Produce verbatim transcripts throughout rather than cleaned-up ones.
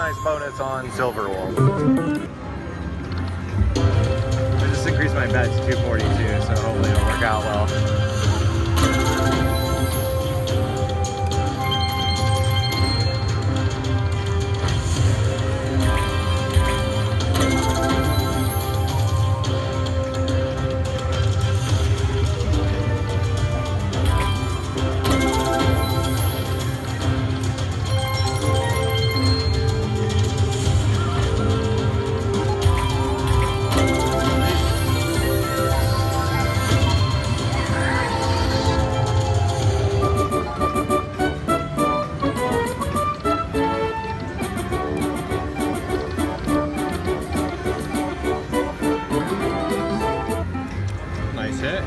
nice bonus on Silverwolf. I just increased my bet to two forty-two, so hopefully it'll work out well. Nice hit.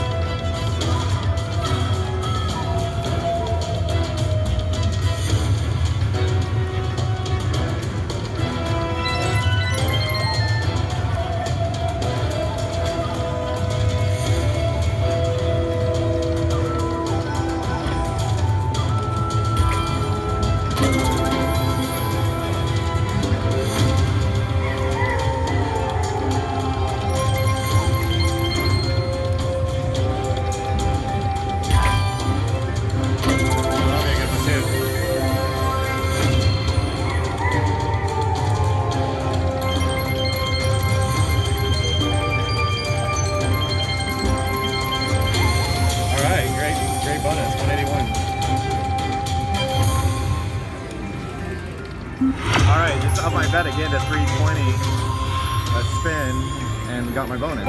Alright, just up my bet again to three twenty. A spin and got my bonus.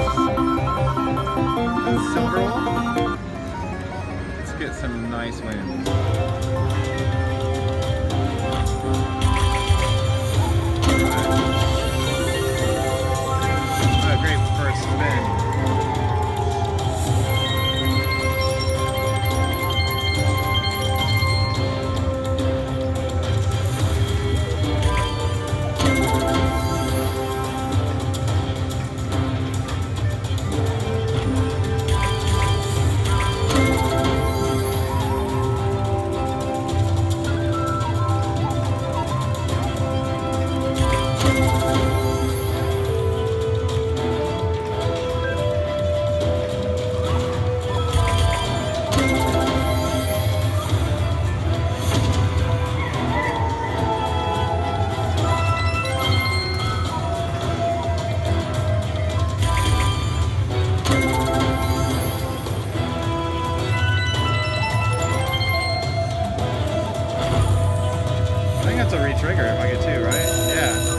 Silverwolf. Let's get some nice wins. What a great first spin. That's a re-trigger if I get two, right? Yeah.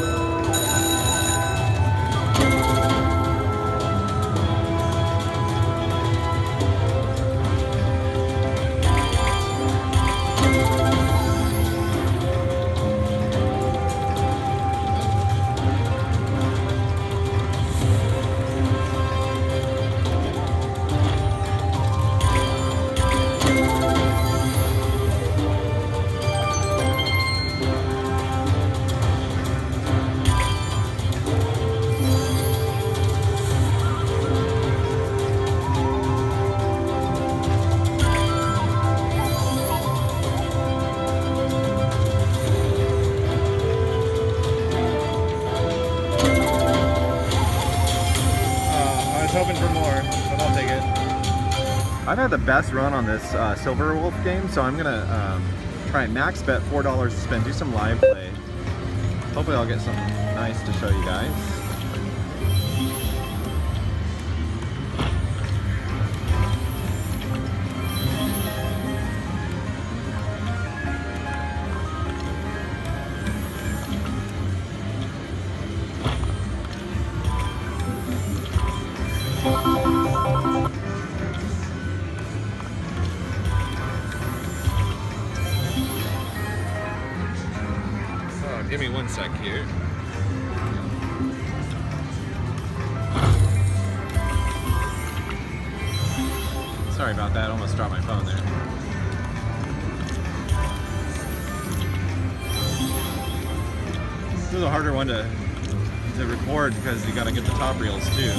Hoping for more, but I'll take it. I've had the best run on this uh, Silverwolf game, so I'm gonna um, try and max bet four dollars to spin, do some live play. Hopefully I'll get something nice to show you guys. Oh, give me one sec here. Sorry about that, almost dropped my phone there. This is a harder one to, to record because you gotta get the top reels too.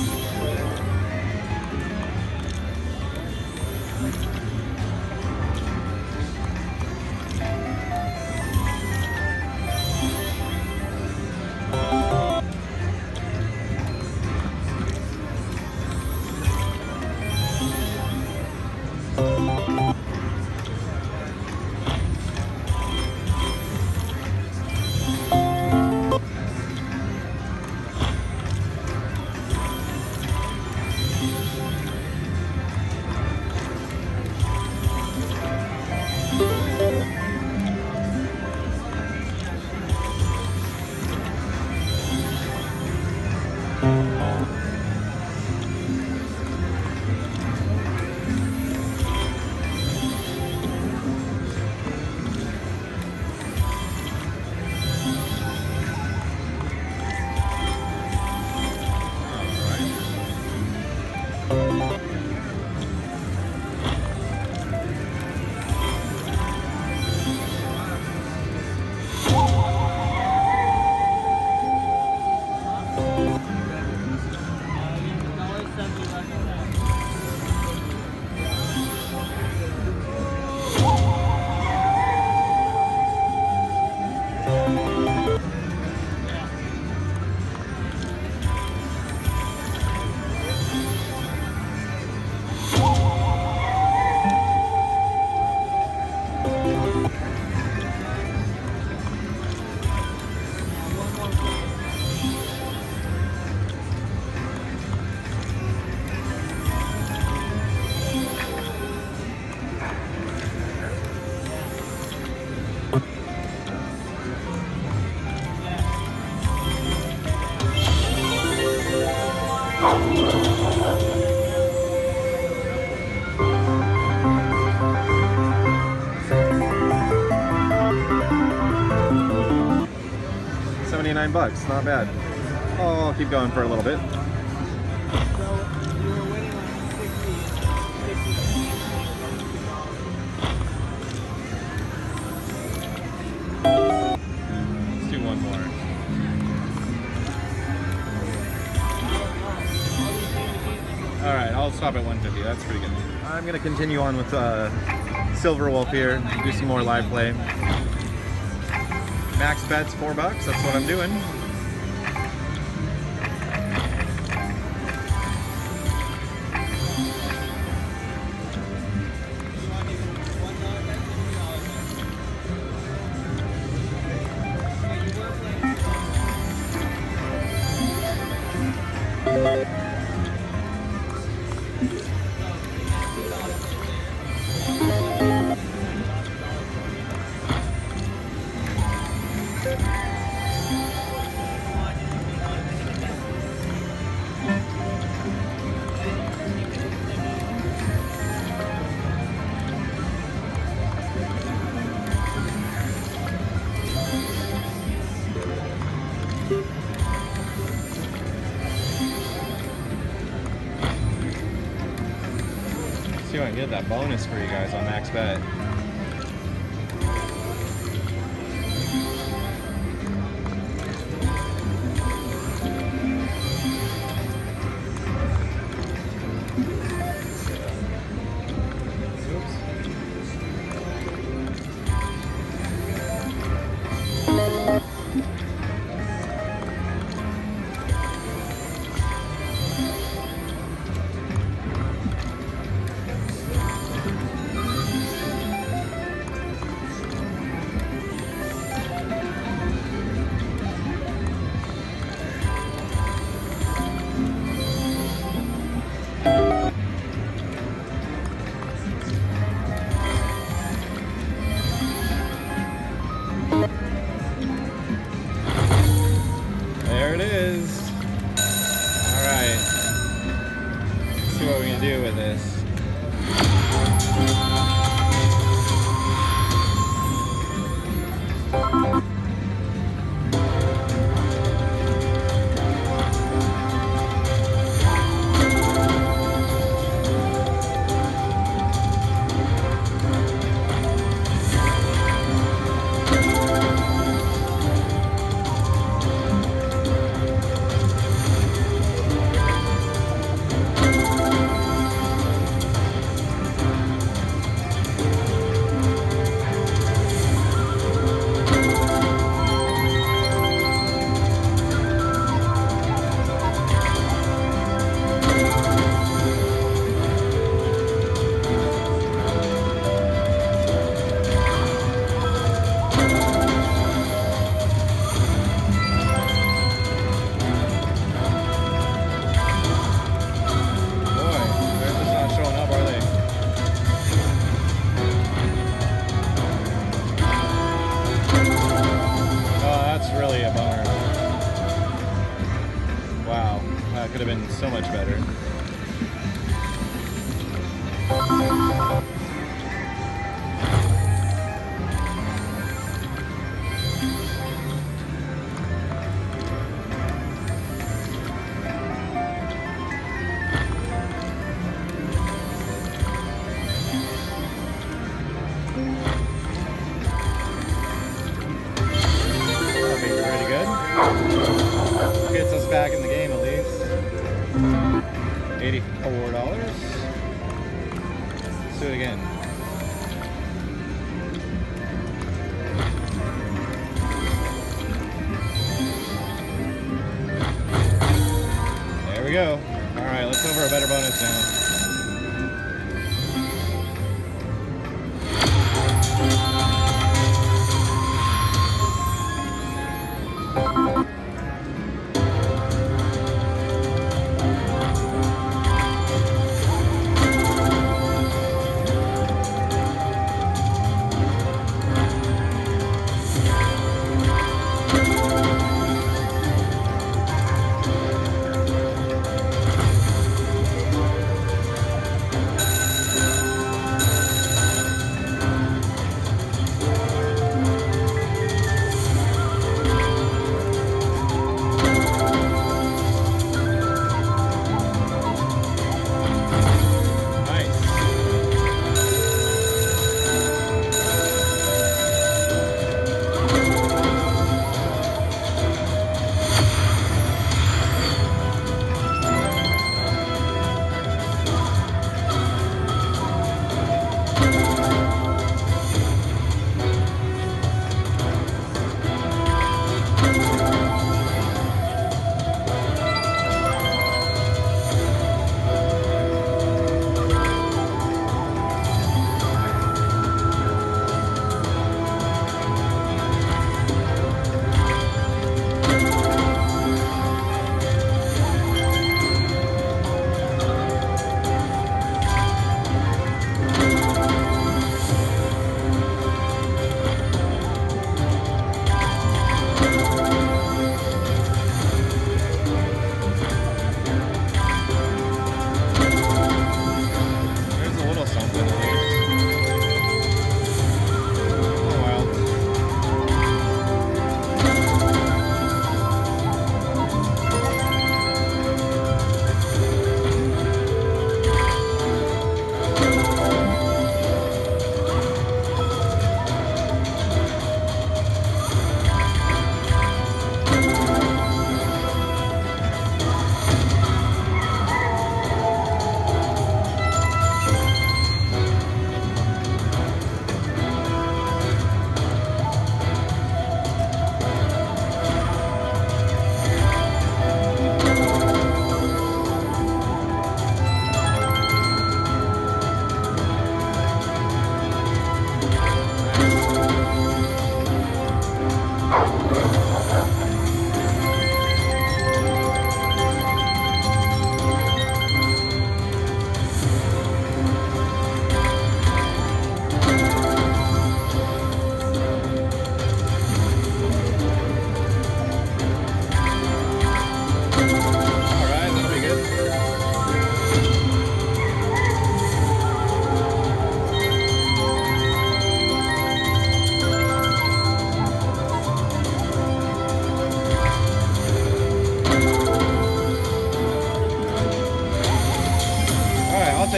seventy-nine bucks, not bad. Oh, I'll keep going for a little bit. Let's do one more. All right, I'll stop at one fifty. That's pretty good. I'm gonna continue on with uh, SILVERWOLF here. Do some more live play. Max bets four bucks. That's what I'm doing. See if I can get that bonus for you guys on max bet. There it is. All right. Let's see what we can do with this. Really a bummer. Wow, that could have been so much better. Gets us back in the game at least. eighty-four dollars. Let's do it again. There we go. All right, let's go for a better bonus now.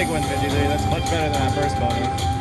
take one fifty-three. That's much better than that first bonus.